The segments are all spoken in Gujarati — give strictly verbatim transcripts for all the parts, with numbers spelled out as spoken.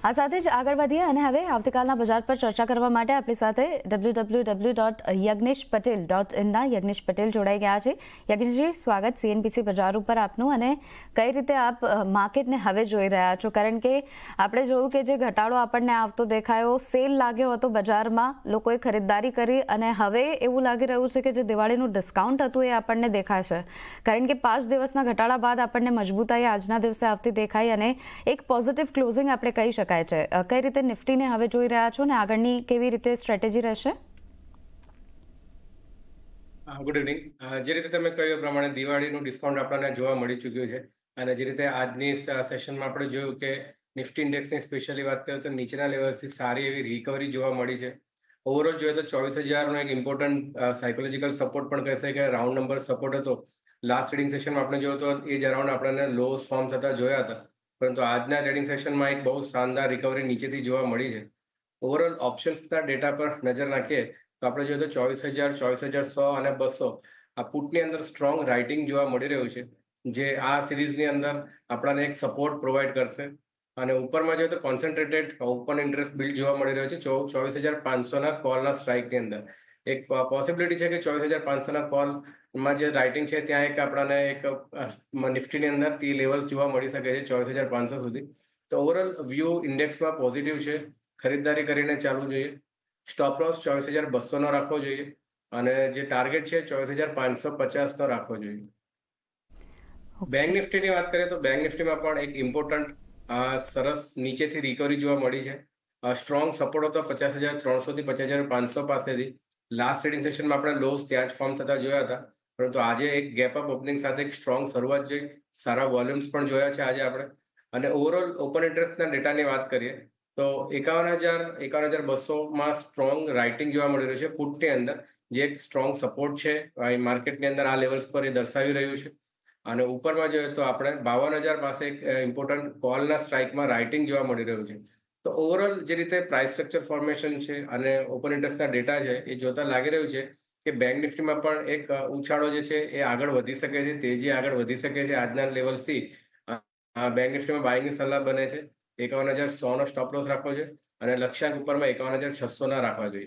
આ સાથે જ આગળ વધીએ અને હવે આવતીકાલના બજાર પર ચર્ચા કરવા માટે આપણી સાથે W W W dot Yagnesh Patel dot ઇનના યજ્ઞેશ પટેલ જોડાઈ ગયા છે। યજ્ઞેશજી, સ્વાગત સીએનબીસી બજાર ઉપર આપનું। અને કઈ રીતે આપ માર્કેટને હવે જોઈ રહ્યા છો, કારણ કે આપણે જોયું કે જે ઘટાડો આપણને આવતો દેખાયો, સેલ લાગ્યો હતો બજારમાં, લોકોએ ખરીદદારી કરી અને હવે એવું લાગી રહ્યું છે કે જે દિવાળીનું ડિસ્કાઉન્ટ હતું એ આપણને દેખાશે, કારણ કે પાંચ દિવસના ઘટાડા બાદ આપણને મજબૂતાઈ આજના દિવસે આવતી દેખાઈ અને એક પોઝિટિવ ક્લોઝિંગ આપણે કહી શકાય છે। કઈ રીતે નિફ્ટીને હવે જોઈ રહ્યા છો ને આગળની કેવી રીતે સ્ટ્રેટેજી રહેશે? Good evening. જે રીતે તમે કહ્યું પ્રમાણે દિવાળીનું ડિસ્કાઉન્ટ આપણને જોવા મળી ચૂક્યું છે અને જે રીતે આજની સેશનમાં આપણે જોયું કે નિફ્ટી ઇન્ડેક્સની સ્પેશિયલી વાત કરીએ તો નીચેના લેવલ્સથી સારી એવી રિકવરી જોવા મળી છે। ઓવરઓલ જોઈએ તો ચોવીસ હજારનો એક ઇમ્પોર્ટન્ટ સાયકોલોજીકલ સપોર્ટ પણ કહેશે કે રાઉન્ડ નંબર સપોર્ટ હતો। લાસ્ટ ટ્રેડિંગ સેશનમાં આપણે જોયું તો એ જ અરાઉન્ડ આપણને લોસ ફોર્મ થતા જોયા હતા, પરંતુ આજના ટ્રેડિંગ સેશનમાં એક બહુ શાનદાર રિકવરી નીચેથી જોવા મળી છે। ઓવરઓલ ઓપ્શન્સના ડેટા પર નજર નાખીએ તો આપણે જોઈએ તો ચોવીસ હજાર ચોવીસ હજાર સો અને બસો આ પુટની અંદર સ્ટ્રોંગ રાઇટિંગ જોવા મળી રહ્યું છે, જે આ સિરીઝની અંદર આપણને એક સપોર્ટ પ્રોવાઈડ કરશે। અને ઉપરમાં જોઈએ તો કોન્સન્ટ્રેટેડ ઓપન ઇન્ટરેસ્ટ બિલ્ડ જોવા મળી રહ્યો છે ચોવીસ હજાર પાંચસોના કોલના સ્ટ્રાઇકની અંદર। એક પોસિબિલિટી છે કે ચોવીસ હજાર પાંચસોના કોલમાં જે રાઇટિંગ છે ત્યાં એક આપણને એક નિફ્ટીની અંદર તી લેવલ્સ જોવા મળી શકે છે ચોવીસ હજાર પાંચસો સુધી। તો ઓવરઓલ વ્યૂ ઇન્ડેક્સમાં પોઝિટિવ છે, ખરીદદારી કરીને ચાલવું જોઈએ। સ્ટોપ લોસ ચોવીસ હજાર બસોનો રાખવો જોઈએ અને જે ટાર્ગેટ છે ચોવીસ હજાર પાંચસો પચાસનો રાખવો જોઈએ। બેંક નિફ્ટીની વાત કરીએ તો બેંક નિફ્ટીમાં પણ એક ઇમ્પોર્ટન્ટ સરસ નીચેથી રિકવરી જોવા મળી છે। સ્ટ્રોંગ સપોર્ટ હતો પચાસ હજાર ત્રણસોથી પચાસ હજાર પાંચસો પાસેથી। લાસ્ટ ટ્રેડિંગ સેશનમાં આપણે લોસ ત્યાં જ ફોર્મ થતા જોયા હતા, પરંતુ આજે એક ગેપ અપ ઓપનિંગ સાથે એક સ્ટ્રોંગ શરૂઆત જોઈ, સારા વોલ્યુમ્સ પણ જોયા છે આજે આપણે। અને ઓવરઓલ ઓપન ઇન્ટરેસ્ટના ડેટાની વાત કરીએ તો એકાવન હજાર એકાવન હજાર બસોમાં સ્ટ્રોંગ રાઇટિંગ જોવા મળી રહ્યું છે પુટની અંદર, જે એક સ્ટ્રોંગ સપોર્ટ છે માર્કેટની અંદર આ લેવલ્સ પર એ દર્શાવી રહ્યું છે। અને ઉપરમાં જોઈએ તો આપણે બાવન હજાર પાસે એક ઇમ્પોર્ટન્ટ કોલના સ્ટ્રાઇકમાં રાઇટિંગ જોવા મળી રહ્યું છે। તો ઓવરઓલ જે રીતે પ્રાઇસ સ્ટ્રક્ચર ફોર્મેશન છે અને ઓપન ઇન્ટરેસ્ટના ડેટા છે એ જોતા લાગી રહ્યું છે કે બેંક નિફ્ટીમાં પણ એક ઉછાળો જે છે એ આગળ વધી શકે છે, તેજી આગળ વધી શકે છે આજના લેવલથી। બેંક નિફ્ટીમાં બાયની સલાહ બને છે, એકાવન હજાર સોનો સ્ટોપ લોસ રાખવો જોઈએ અને લક્ષ્યાંક ઉપરમાં એકાવન હજાર છસોના રાખવા જોઈએ।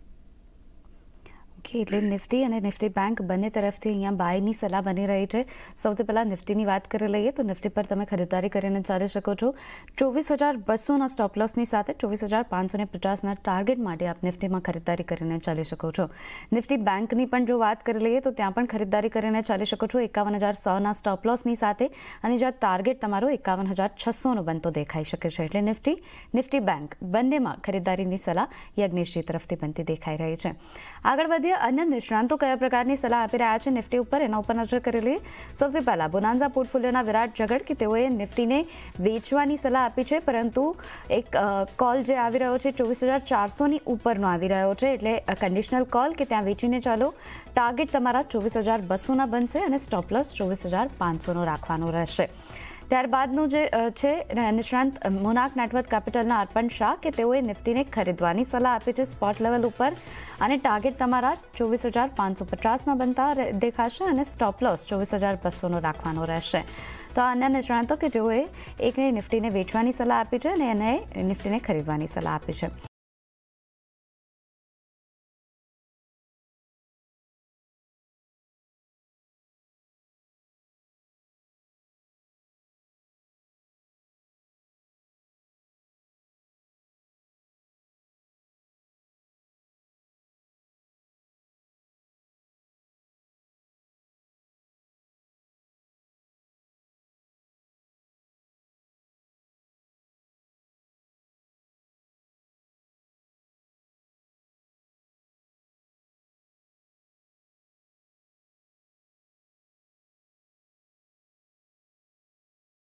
ઓકે, એટલે નિફ્ટી અને નિફ્ટી બેંક બંને તરફથી અહીંયા બાયની સલાહ બની રહી છે। સૌથી પહેલાં નિફ્ટીની વાત કરી લઈએ તો નિફ્ટી પર તમે ખરીદારી કરીને ચાલી શકો છો ચોવીસ હજાર બસોના સ્ટોપ લોસની સાથે ચોવીસ હજાર પાંચસો ને પચાસના ટાર્ગેટ માટે આપ નિફ્ટીમાં ખરીદારી કરીને ચાલી શકો છો। નિફ્ટી બેંકની પણ જો વાત કરી લઈએ તો ત્યાં પણ ખરીદારી કરીને ચાલી શકો છો એકાવન હજાર સોના સ્ટોપ લોસની સાથે, અને જ્યાં ટાર્ગેટ તમારો એકાવન હજાર છસોનો બનતો દેખાઈ શકે છે। એટલે નિફ્ટી નિફ્ટી બેંક બંનેમાં ખરીદારીની સલાહ યજ્ઞેશજી તરફથી બનતી દેખાઈ રહી છે। આગળ વધીએ અન્ય નિષ્ણાંતો કયા પ્રકારની સલાહ આપી રહ્યા છે નિફ્ટી ઉપર, એના ઉપર નજર કરી લઈએ। સૌથી પહેલા બોનાન્ઝા પોર્ટફોલિયોના વિરાટ જગડ કે તેઓએ નિફ્ટીને વેચવાની સલાહ આપી છે, પરંતુ એક કોલ જે આવી રહ્યો છે ચોવીસ હજાર ચારસોની ઉપરનો આવી રહ્યો છે, એટલે કન્ડિશનલ કોલ કે ત્યાં વેચીને ચાલો। ટાર્ગેટ તમારા ચોવીસ હજાર બસોના બનશે અને સ્ટોપ લોસ ચોવીસ હજાર પાંચસોનો રાખવાનો રહેશે। ત્યારબાદનું જે છે નિષ્ણાંત મોનાર્ક નેટવર્ક કેપિટલના અર્પણ શાહ કે તેઓએ નિફ્ટીને ખરીદવાની સલાહ આપી છે સ્પોટ લેવલ ઉપર, અને ટાર્ગેટ તમારા ચોવીસ હજાર પાંચસો પચાસના બનતા દેખાશે અને સ્ટોપ લોસ ચોવીસ હજાર બસોનો રાખવાનો રહેશે। તો આ અન્ય નિષ્ણાંતો કે જેઓએ એકને નિફ્ટીને વેચવાની સલાહ આપી છે અને એને નિફ્ટીને ખરીદવાની સલાહ આપી છે।